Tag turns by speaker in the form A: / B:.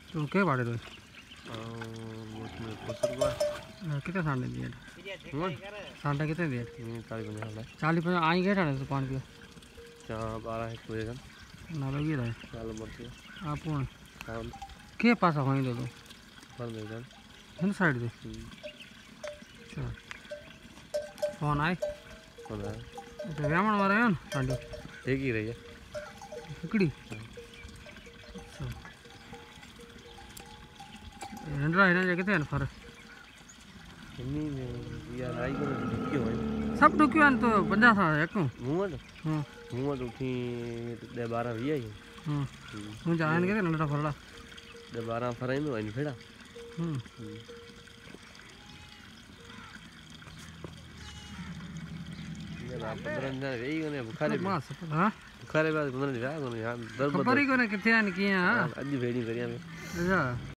A: तू के बाड़े रो
B: उसमें फसर हुआ
A: कितने सांडे दिए सांडा कितने दिए 40 50 आई गए ठाणे पानी पियो
B: चाह 12 है कोई गन
A: ना लगी रहे
B: नालो मरती
A: आप कौन
B: काम
A: के पास होई दो
B: पर दे गन
A: इन साइड दे अच्छा फोन आए
B: कौन है
A: तो व्यामण वाले हैं सांडो
B: एक ही रही है
A: हिकड़ी अच्छा एंड्रा है कितने हैं फर
B: इन्हीं में यार आई को क्यों है
A: सब डुकियान तो 50 साल है क्यों
B: मुंह
A: हां
B: मुंह तो उठी 12 भी आई
A: हां तू जान के नंडा फरला
B: 12 फराई में इन फेड़ा ये बाप 15 दिन रही गने बुखारे
A: मां हां
B: बुखारे बाद 15 दिन रहा गने यार दर्द
A: खबर ही कोने किथे आन किया
B: अज भेड़ी करिया में
A: अच्छा